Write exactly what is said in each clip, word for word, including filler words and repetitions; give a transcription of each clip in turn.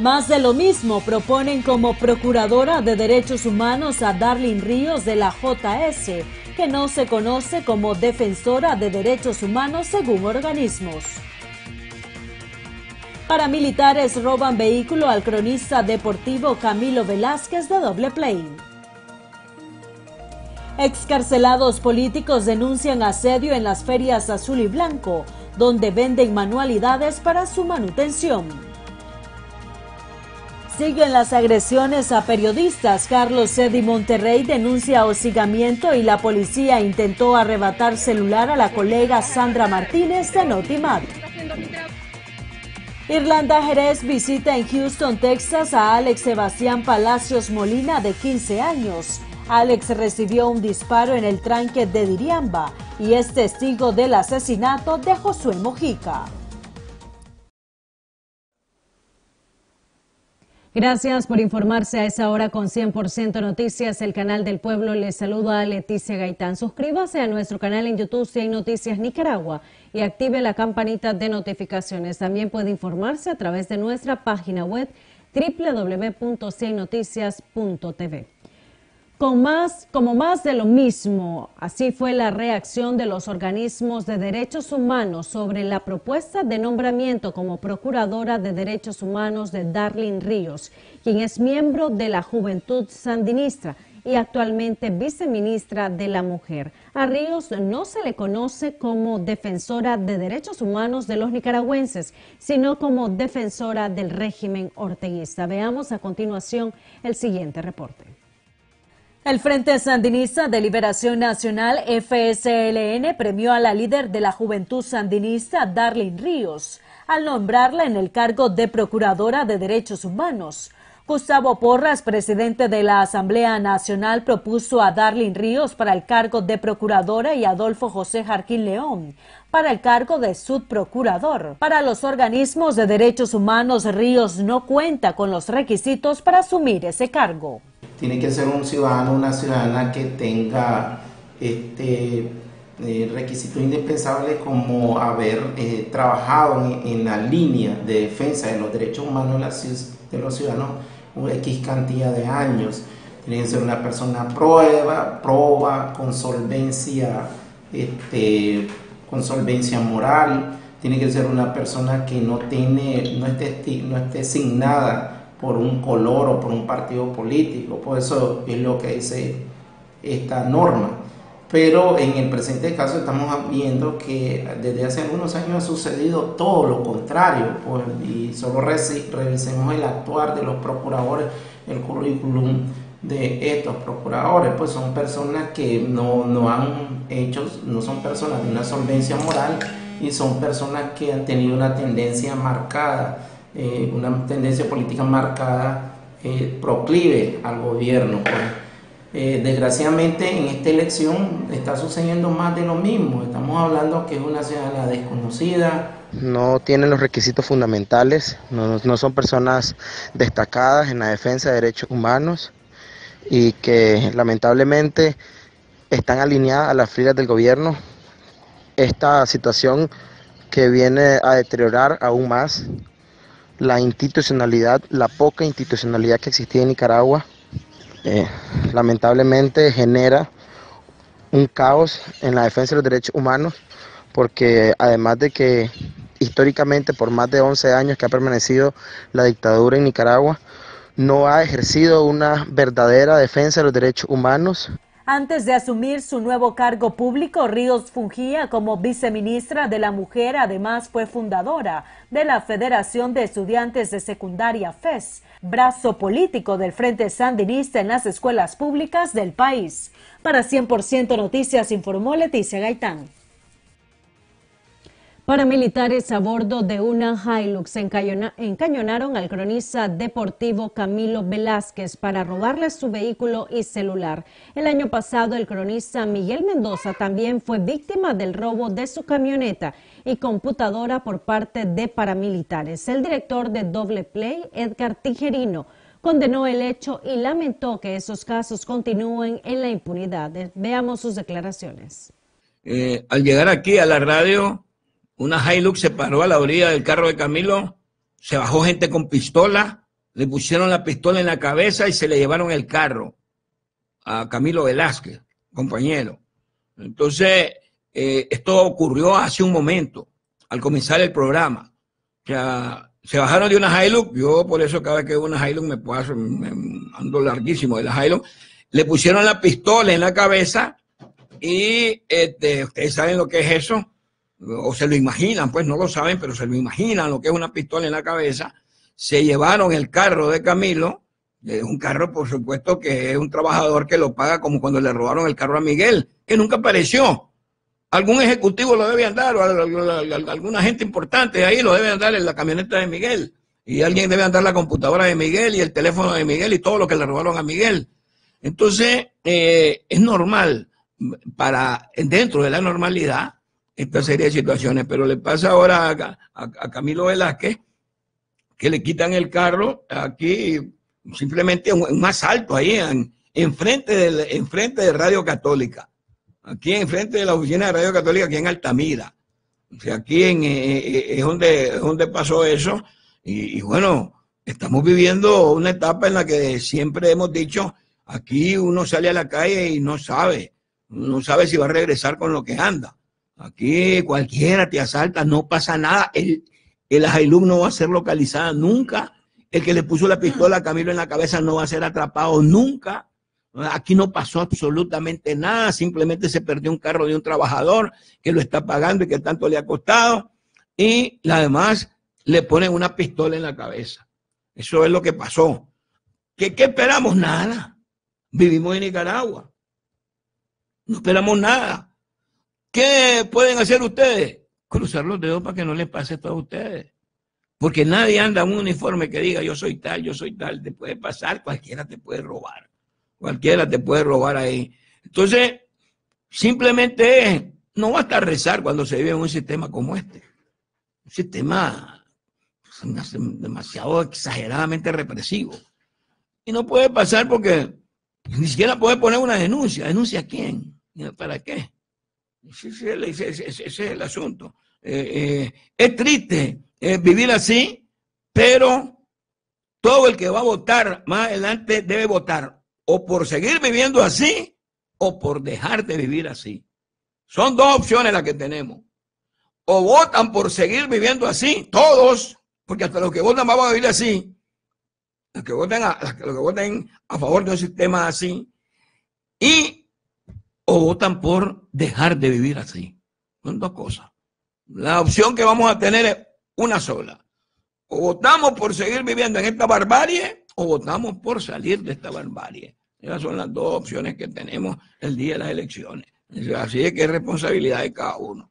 Más de lo mismo proponen como procuradora de derechos humanos a Darlene Ríos de la J S, que no se conoce como defensora de derechos humanos según organismos. Paramilitares roban vehículo al cronista deportivo Camilo Velázquez de Doble Play. Excarcelados políticos denuncian asedio en las ferias Azul y Blanco, donde venden manualidades para su manutención. Siguen las agresiones a periodistas. Carlos Sedi Monterrey denuncia hostigamiento y la policía intentó arrebatar celular a la colega Sandra Martínez de Notimat. Irlanda Jerez visita en Houston, Texas a Alex Sebastián Palacios Molina de quince años. Alex recibió un disparo en el tranque de Diriamba y es testigo del asesinato de Josué Mojica. Gracias por informarse a esa hora con cien por ciento Noticias, el canal del pueblo. Les saluda a Leticia Gaitán. Suscríbase a nuestro canal en YouTube si hay Noticias Nicaragua y active la campanita de notificaciones. También puede informarse a través de nuestra página web doble u doble u doble u punto cien noticias punto t v. Con más, como más de lo mismo, así fue la reacción de los organismos de derechos humanos sobre la propuesta de nombramiento como Procuradora de Derechos Humanos de Darlene Ríos, quien es miembro de la Juventud Sandinista y actualmente viceministra de la Mujer. A Ríos no se le conoce como defensora de derechos humanos de los nicaragüenses, sino como defensora del régimen orteguista. Veamos a continuación el siguiente reporte. El Frente Sandinista de Liberación Nacional, F S L N, premió a la líder de la Juventud Sandinista, Darlene Ríos, al nombrarla en el cargo de Procuradora de Derechos Humanos. Gustavo Porras, presidente de la Asamblea Nacional, propuso a Darlene Ríos para el cargo de Procuradora y Adolfo José Jarquín León para el cargo de Subprocurador. Para los organismos de derechos humanos, Ríos no cuenta con los requisitos para asumir ese cargo. Tiene que ser un ciudadano, una ciudadana que tenga este eh, requisito indispensable como haber eh, trabajado en, en la línea de defensa de los derechos humanos de los ciudadanos una X cantidad de años. Tiene que ser una persona prueba, proba, con solvencia, este, con solvencia moral. Tiene que ser una persona que no tiene, no esté, no esté asignada por un color o por un partido político. Por eso es lo que dice esta norma. Pero en el presente caso estamos viendo que desde hace algunos años ha sucedido todo lo contrario, pues, y solo revisemos el actuar de los procuradores, el currículum de estos procuradores, pues son personas que no, no han hecho, no son personas de una solvencia moral y son personas que han tenido una tendencia marcada, Eh, una tendencia política marcada, eh, proclive al gobierno. Pues. Eh, desgraciadamente en esta elección está sucediendo más de lo mismo. Estamos hablando que es una ciudadana desconocida. No tienen los requisitos fundamentales, no, no son personas destacadas en la defensa de derechos humanos y que lamentablemente están alineadas a las filas del gobierno. Esta situación que viene a deteriorar aún más la institucionalidad, la poca institucionalidad que existía en Nicaragua, eh, lamentablemente genera un caos en la defensa de los derechos humanos, porque además de que históricamente por más de once años que ha permanecido la dictadura en Nicaragua, no ha ejercido una verdadera defensa de los derechos humanos. Antes de asumir su nuevo cargo público, Ríos fungía como viceministra de la Mujer. Además, fue fundadora de la Federación de Estudiantes de Secundaria F E S, brazo político del Frente Sandinista en las escuelas públicas del país. Para cien por ciento Noticias informó Leticia Gaitán. Paramilitares a bordo de una Hilux encañonaron al cronista deportivo Camilo Velázquez para robarle su vehículo y celular. El año pasado, el cronista Miguel Mendoza también fue víctima del robo de su camioneta y computadora por parte de paramilitares. El director de Doble Play, Edgar Tijerino, condenó el hecho y lamentó que esos casos continúen en la impunidad. Veamos sus declaraciones. Eh, al llegar aquí a la radio, una Hilux se paró a la orilla del carro de Camilo, se bajó gente con pistola, le pusieron la pistola en la cabeza y se le llevaron el carro a Camilo Velázquez, compañero. Entonces, eh, esto ocurrió hace un momento, al comenzar el programa. O sea, se bajaron de una Hilux, yo por eso cada vez que veo una Hilux me, puedo, me ando larguísimo de la Hilux, le pusieron la pistola en la cabeza y este, ustedes saben lo que es eso, o se lo imaginan, pues no lo saben, pero se lo imaginan lo que es una pistola en la cabeza. Se llevaron el carro de Camilo, es un carro por supuesto que es un trabajador que lo paga como cuando le robaron el carro a Miguel, que nunca apareció. Algún ejecutivo lo debe andar, o alguna gente importante ahí lo debe andar en la camioneta de Miguel, y alguien debe andar la computadora de Miguel y el teléfono de Miguel y todo lo que le robaron a Miguel. Entonces, eh, es normal, para dentro de la normalidad, esta serie de situaciones, pero le pasa ahora a, a, a Camilo Velázquez, que le quitan el carro aquí, simplemente un, un asalto ahí en, enfrente, del, enfrente de Radio Católica, aquí enfrente de la oficina de Radio Católica, aquí en Altamira. O sea, aquí en, eh, es, donde, es donde pasó eso, y, y bueno, estamos viviendo una etapa en la que siempre hemos dicho, aquí uno sale a la calle y no sabe, no sabe si va a regresar con lo que anda. Aquí cualquiera te asalta, no pasa nada. El, el Hilux no va a ser localizada nunca. El que le puso la pistola a Camilo en la cabeza no va a ser atrapado nunca. Aquí no pasó absolutamente nada. Simplemente se perdió un carro de un trabajador que lo está pagando y que tanto le ha costado. Y además le ponen una pistola en la cabeza. Eso es lo que pasó. ¿Qué, qué esperamos? Nada. Vivimos en Nicaragua. No esperamos nada. ¿Qué pueden hacer ustedes? Cruzar los dedos para que no les pase todo a ustedes. Porque nadie anda en un uniforme que diga yo soy tal, yo soy tal. Te puede pasar, cualquiera te puede robar. Cualquiera te puede robar ahí. Entonces, simplemente es, no basta rezar cuando se vive en un sistema como este. Un sistema demasiado exageradamente represivo. Y no puede pasar porque ni siquiera puede poner una denuncia. ¿Denuncia a quién? ¿Para qué? Ese es el, ese, ese, ese es el asunto. Eh, eh, es triste eh, vivir así, pero todo el que va a votar más adelante debe votar o por seguir viviendo así o por dejar de vivir así. Son dos opciones las que tenemos. O votan por seguir viviendo así, todos, porque hasta los que votan van a vivir así, los que voten a, los que voten a favor de un sistema así, y o votan por dejar de vivir así. Son dos cosas. La opción que vamos a tener es una sola. O votamos por seguir viviendo en esta barbarie, o votamos por salir de esta barbarie. Esas son las dos opciones que tenemos el día de las elecciones. Así es que es responsabilidad de cada uno.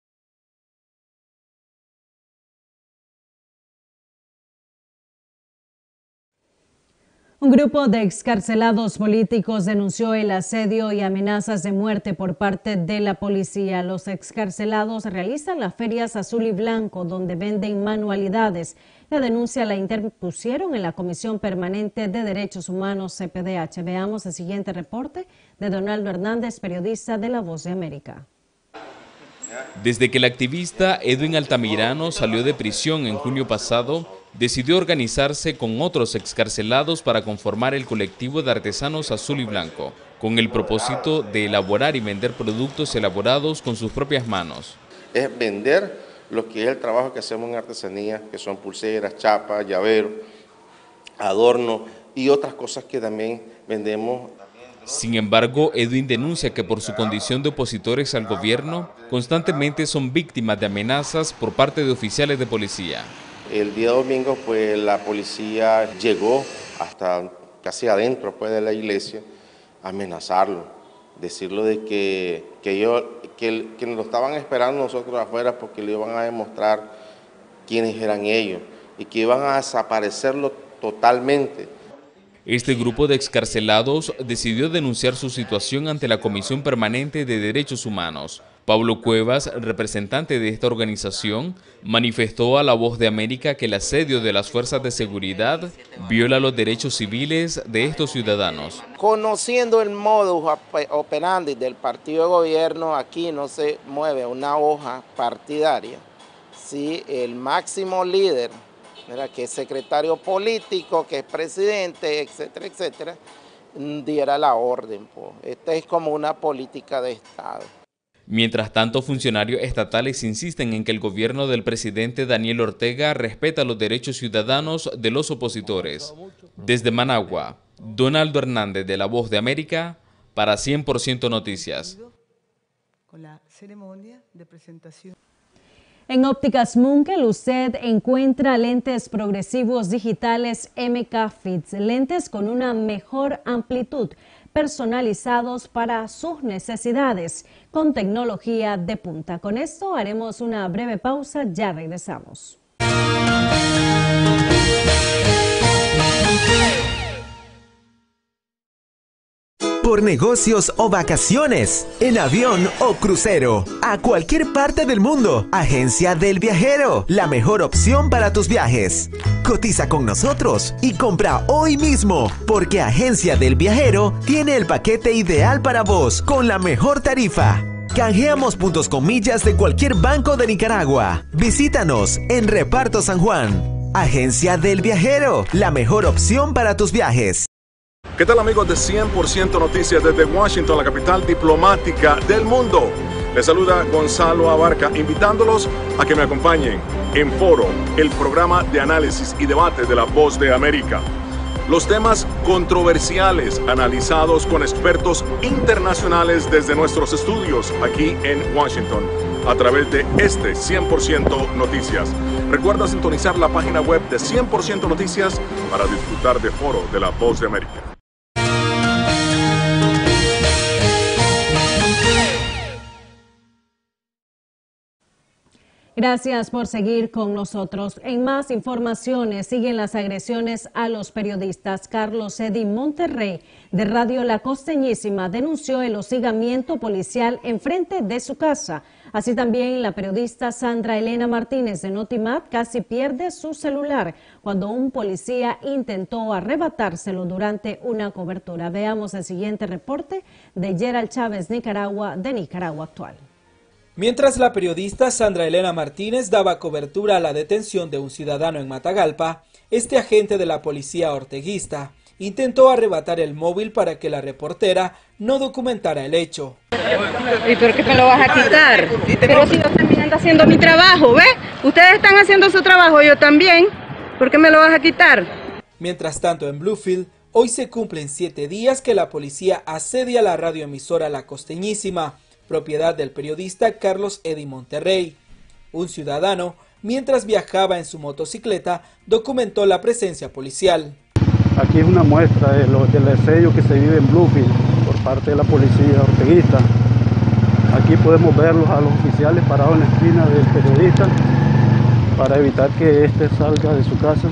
Un grupo de excarcelados políticos denunció el asedio y amenazas de muerte por parte de la policía. Los excarcelados realizan las ferias azul y blanco, donde venden manualidades. La denuncia la interpusieron en la Comisión Permanente de Derechos Humanos, C P D H. Veamos el siguiente reporte de Donaldo Hernández, periodista de La Voz de América. Desde que el activista Edwin Altamirano salió de prisión en junio pasado, decidió organizarse con otros excarcelados para conformar el colectivo de artesanos azul y blanco, con el propósito de elaborar y vender productos elaborados con sus propias manos. Es vender lo que es el trabajo que hacemos en artesanía, que son pulseras, chapas, llaveros, adornos y otras cosas que también vendemos. Sin embargo, Edwin denuncia que por su condición de opositores al gobierno, constantemente son víctimas de amenazas por parte de oficiales de policía. El día domingo, pues, la policía llegó hasta casi adentro pues, de la iglesia a amenazarlo, decirlo de que, que, ellos, que, que nos lo estaban esperando nosotros afuera porque le iban a demostrar quiénes eran ellos y que iban a desaparecerlo totalmente. Este grupo de excarcelados decidió denunciar su situación ante la Comisión Permanente de Derechos Humanos. Pablo Cuevas, representante de esta organización, manifestó a La Voz de América que el asedio de las fuerzas de seguridad viola los derechos civiles de estos ciudadanos. Conociendo el modus operandi del partido de gobierno, aquí no se mueve una hoja partidaria. Si el máximo líder ¿verdad?, que es secretario político, que es presidente, etcétera, etcétera, diera la orden. Pues. Esta es como una política de Estado. Mientras tanto, funcionarios estatales insisten en que el gobierno del presidente Daniel Ortega respeta los derechos ciudadanos de los opositores. Desde Managua, Donaldo Hernández, de La Voz de América, para cien por ciento Noticias. Con la ceremonia de presentación. En Ópticas Munkel usted encuentra lentes progresivos digitales M K Fits, lentes con una mejor amplitud, personalizados para sus necesidades, con tecnología de punta. Con esto haremos una breve pausa, ya regresamos. Por negocios o vacaciones, en avión o crucero, a cualquier parte del mundo. Agencia del Viajero, la mejor opción para tus viajes. Cotiza con nosotros y compra hoy mismo, porque Agencia del Viajero tiene el paquete ideal para vos con la mejor tarifa. Canjeamos puntos con millas de cualquier banco de Nicaragua. Visítanos en Reparto San Juan. Agencia del Viajero, la mejor opción para tus viajes. ¿Qué tal, amigos de cien por ciento Noticias desde Washington, la capital diplomática del mundo? Les saluda Gonzalo Abarca, invitándolos a que me acompañen en Foro, el programa de análisis y debate de La Voz de América. Los temas controversiales analizados con expertos internacionales desde nuestros estudios aquí en Washington, a través de este cien por ciento Noticias. Recuerda sintonizar la página web de cien por ciento Noticias para disfrutar de Foro de La Voz de América. Gracias por seguir con nosotros. En más informaciones, siguen las agresiones a los periodistas. Carlos Eddy Monterrey, de Radio La Costeñísima, denunció el hostigamiento policial enfrente de su casa. Así también la periodista Sandra Elena Martínez, de Notimat, casi pierde su celular cuando un policía intentó arrebatárselo durante una cobertura. Veamos el siguiente reporte de Gerald Chávez, Nicaragua, de Nicaragua Actual. Mientras la periodista Sandra Elena Martínez daba cobertura a la detención de un ciudadano en Matagalpa, este agente de la policía orteguista intentó arrebatar el móvil para que la reportera no documentara el hecho. ¿Y por qué me lo vas a quitar? Pero si yo también ando haciendo mi trabajo, ¿ves? Ustedes están haciendo su trabajo, yo también. ¿Por qué me lo vas a quitar? Mientras tanto, en Bluefield, hoy se cumplen siete días que la policía asedia la radioemisora La Costeñísima, propiedad del periodista Carlos Eddy Monterrey. Un ciudadano, mientras viajaba en su motocicleta, documentó la presencia policial. Aquí es una muestra de lo, del asedio que se vive en Bluefield por parte de la policía orteguista. Aquí podemos verlos a los oficiales parados en la esquina del periodista para evitar que éste salga de su casa.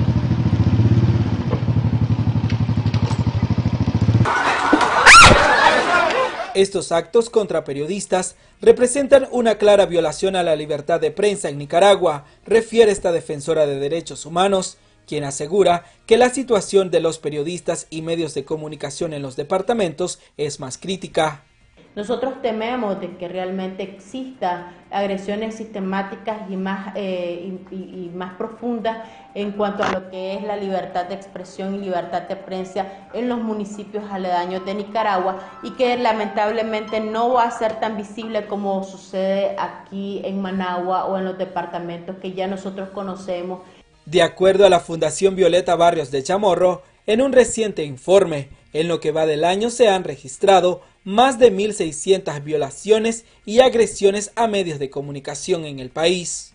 Estos actos contra periodistas representan una clara violación a la libertad de prensa en Nicaragua, refiere esta defensora de derechos humanos, quien asegura que la situación de los periodistas y medios de comunicación en los departamentos es más crítica. Nosotros tememos de que realmente exista agresiones sistemáticas y más, eh, y, y más profundas en cuanto a lo que es la libertad de expresión y libertad de prensa en los municipios aledaños de Nicaragua, y que lamentablemente no va a ser tan visible como sucede aquí en Managua o en los departamentos que ya nosotros conocemos. De acuerdo a la Fundación Violeta Barrios de Chamorro, en un reciente informe, en lo que va del año se han registrado más de mil seiscientas violaciones y agresiones a medios de comunicación en el país.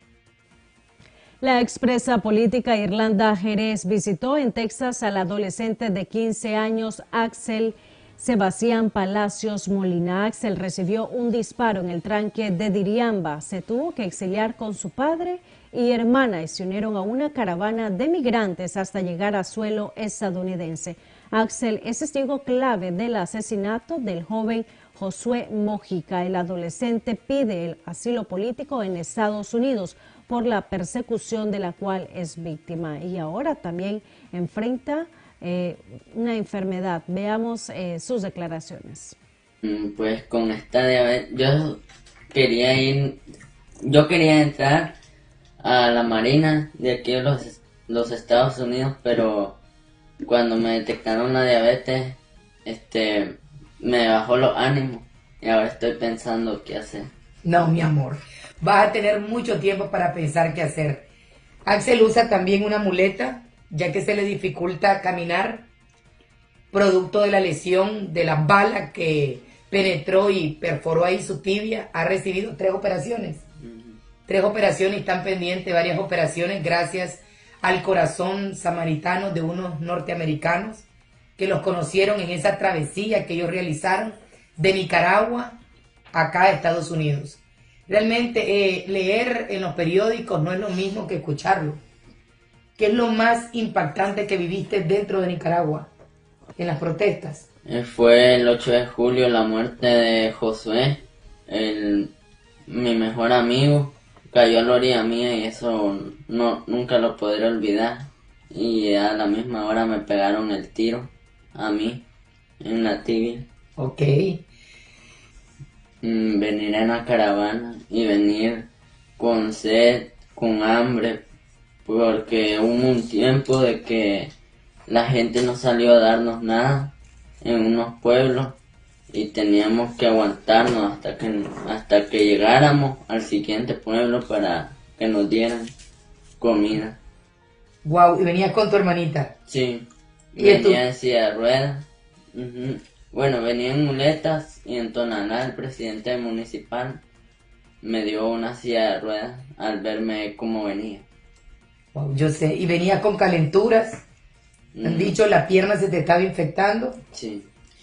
La expresa política Irlanda Jerez visitó en Texas al adolescente de quince años Axel Sebastián Palacios Molina. Axel recibió un disparo en el tranque de Diriamba. Se tuvo que exiliar con su padre y hermana y se unieron a una caravana de migrantes hasta llegar a suelo estadounidense. Axel es testigo clave del asesinato del joven Josué Mojica. El adolescente pide el asilo político en Estados Unidos por la persecución de la cual es víctima y ahora también enfrenta eh, una enfermedad. Veamos eh, sus declaraciones. Pues con esta diabetes, yo quería ir, yo quería entrar a la Marina de aquí de los los Estados Unidos, pero cuando me detectaron la diabetes, este, me bajó los ánimos y ahora estoy pensando qué hacer. No, mi amor, vas a tener mucho tiempo para pensar qué hacer. Axel usa también una muleta, ya que se le dificulta caminar, producto de la lesión de la bala que penetró y perforó ahí su tibia. Ha recibido tres operaciones. Uh-huh. Tres operaciones y están pendientes varias operaciones gracias al corazón samaritano de unos norteamericanos que los conocieron en esa travesía que ellos realizaron de Nicaragua acá a Estados Unidos. Realmente eh, leer en los periódicos no es lo mismo que escucharlo. ¿Qué es lo más impactante que viviste dentro de Nicaragua en las protestas? Fue el ocho de julio la muerte de Josué, el, mi mejor amigo. Cayó a la orilla mía y eso no, nunca lo podré olvidar. Y a la misma hora me pegaron el tiro a mí en la tibia. Ok. Venir en la caravana y venir con sed, con hambre, porque hubo un tiempo de que la gente no salió a darnos nada en unos pueblos y teníamos que aguantarnos hasta que hasta que llegáramos al siguiente pueblo para que nos dieran comida. Wow, ¿y venías con tu hermanita? Sí, ¿Y venía en silla de ruedas. Uh-huh. Bueno, venía en muletas y en Tonalá el presidente municipal me dio una silla de ruedas al verme cómo venía. Wow, yo sé, ¿y venías con calenturas? ¿Han mm. dicho la pierna se te estaba infectando? Sí.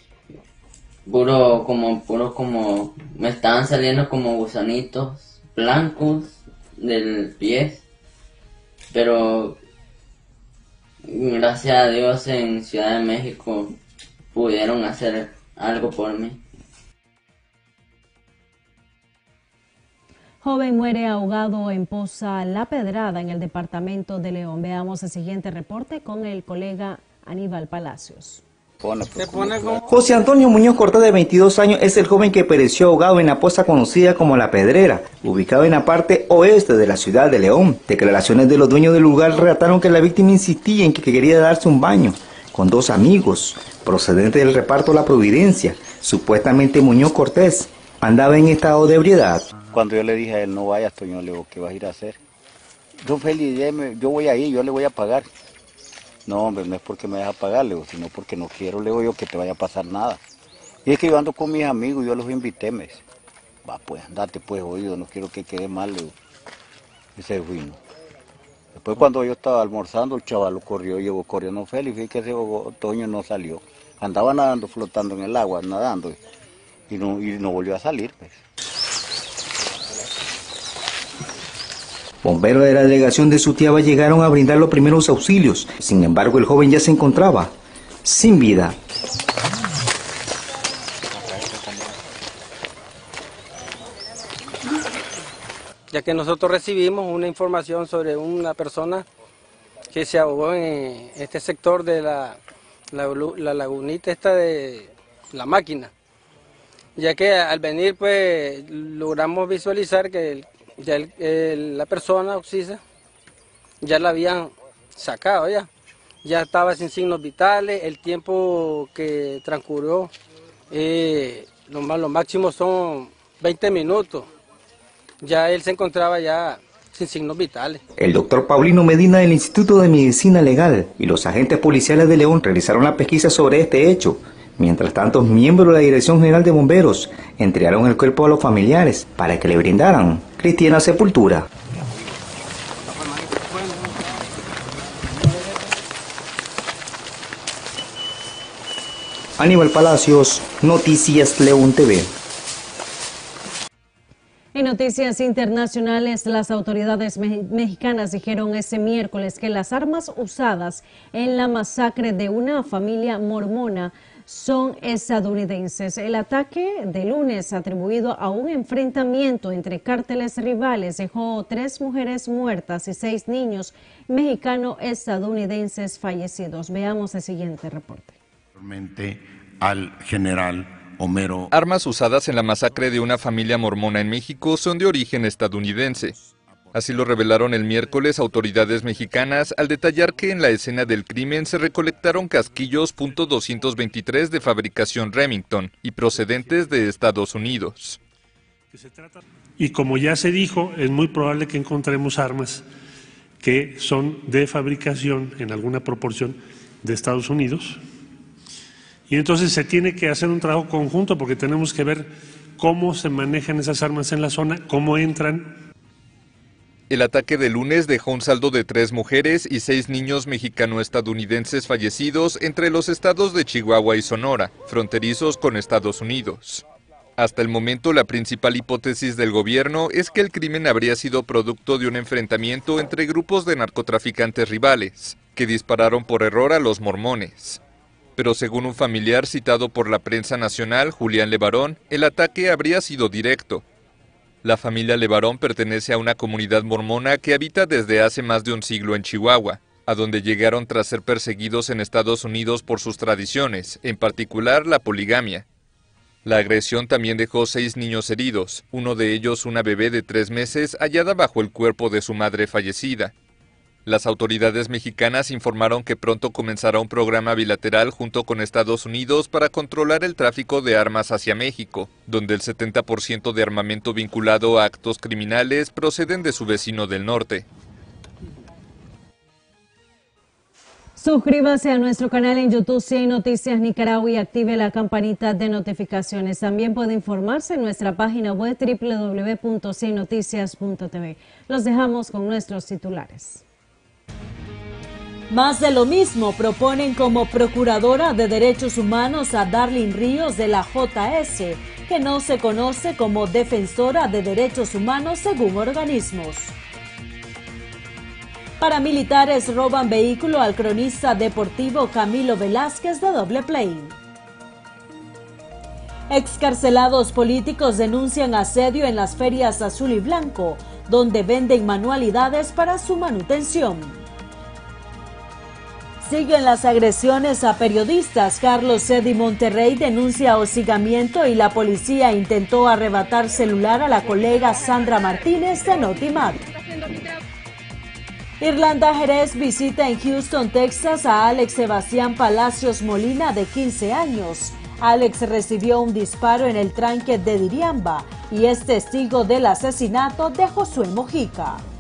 Puro como, puro como, me estaban saliendo como gusanitos blancos del pie. Pero gracias a Dios en Ciudad de México pudieron hacer algo por mí. Joven muere ahogado en Poza La Pedrada, en el departamento de León. Veamos el siguiente reporte con el colega Aníbal Palacios. José Antonio Muñoz Cortés, de veintidós años, es el joven que pereció ahogado en la poza conocida como La Pedrera, ubicado en la parte oeste de la ciudad de León. Declaraciones de los dueños del lugar relataron que la víctima insistía en que quería darse un baño con dos amigos procedentes del reparto La Providencia. Supuestamente Muñoz Cortés andaba en estado de ebriedad. Cuando yo le dije a él, no vayas, Toño, le digo, ¿qué vas a ir a hacer? Don Félix, yo voy a ir, yo le voy a pagar. No, hombre, no es porque me deja pagar, le digo, sino porque no quiero, le digo yo, que te vaya a pasar nada. Y es que yo ando con mis amigos, yo los invité, me dice, va pues, andate pues, oído, no quiero que quede mal, le digo. Ese vino. Después cuando yo estaba almorzando, el chaval lo corrió, llevó corriendo Félix, y que ese Toño no salió. Andaba nadando, flotando en el agua, nadando, y no, y no volvió a salir, pues. Bomberos de la delegación de Sutiaba llegaron a brindar los primeros auxilios. Sin embargo, el joven ya se encontraba sin vida. Ya que nosotros recibimos una información sobre una persona que se ahogó en este sector de la, la, la lagunita esta de La Máquina. Ya que al venir pues logramos visualizar que el ya el, el, la persona oxisa ya la habían sacado, ya ya estaba sin signos vitales. El tiempo que transcurrió, eh, lo, más, lo máximo son veinte minutos, ya él se encontraba ya sin signos vitales. El doctor Paulino Medina del Instituto de Medicina Legal y los agentes policiales de León realizaron la pesquisa sobre este hecho. Mientras tanto, miembros de la Dirección General de Bomberos entregaron el cuerpo a los familiares para que le brindaran cristiana sepultura. Aníbal Palacios, Noticias León T V. En noticias internacionales, las autoridades me mexicanas dijeron ese miércoles que las armas usadas en la masacre de una familia mormona son estadounidenses. El ataque de lunes, atribuido a un enfrentamiento entre cárteles rivales, dejó tres mujeres muertas y seis niños mexicano-estadounidenses fallecidos. Veamos el siguiente reporte. Al general Homero. Armas usadas en la masacre de una familia mormona en México son de origen estadounidense. Así lo revelaron el miércoles autoridades mexicanas al detallar que en la escena del crimen se recolectaron casquillos punto doscientos veintitrés de fabricación Remington y procedentes de Estados Unidos. Y como ya se dijo, es muy probable que encontremos armas que son de fabricación en alguna proporción de Estados Unidos. Y entonces se tiene que hacer un trabajo conjunto porque tenemos que ver cómo se manejan esas armas en la zona, cómo entran. El ataque de lunes dejó un saldo de tres mujeres y seis niños mexicano-estadounidenses fallecidos entre los estados de Chihuahua y Sonora, fronterizos con Estados Unidos. Hasta el momento, la principal hipótesis del gobierno es que el crimen habría sido producto de un enfrentamiento entre grupos de narcotraficantes rivales, que dispararon por error a los mormones. Pero según un familiar citado por la prensa nacional, Julián Levarón, el ataque habría sido directo. La familia Levarón pertenece a una comunidad mormona que habita desde hace más de un siglo en Chihuahua, a donde llegaron tras ser perseguidos en Estados Unidos por sus tradiciones, en particular la poligamia. La agresión también dejó seis niños heridos, uno de ellos una bebé de tres meses hallada bajo el cuerpo de su madre fallecida. Las autoridades mexicanas informaron que pronto comenzará un programa bilateral junto con Estados Unidos para controlar el tráfico de armas hacia México, donde el setenta por ciento de armamento vinculado a actos criminales proceden de su vecino del norte. Suscríbase a nuestro canal en YouTube C I E Noticias Nicaragua y active la campanita de notificaciones. También puede informarse en nuestra página web doble u doble u doble u punto c i noticias punto t v. Los dejamos con nuestros titulares. Más de lo mismo proponen como Procuradora de Derechos Humanos a Darlene Ríos de la J S, que no se conoce como Defensora de Derechos Humanos según organismos. Paramilitares roban vehículo al cronista deportivo Camilo Velázquez de Doble Play. Excarcelados políticos denuncian asedio en las ferias Azul y Blanco, donde venden manualidades para su manutención. Siguen las agresiones a periodistas. Carlos Eddy Monterrey denuncia hostigamiento y la policía intentó arrebatar celular a la colega Sandra Martínez de Notimat. Irlanda Jerez visita en Houston, Texas a Alex Sebastián Palacios Molina de quince años. Alex recibió un disparo en el tranque de Diriamba y es testigo del asesinato de Josué Mojica.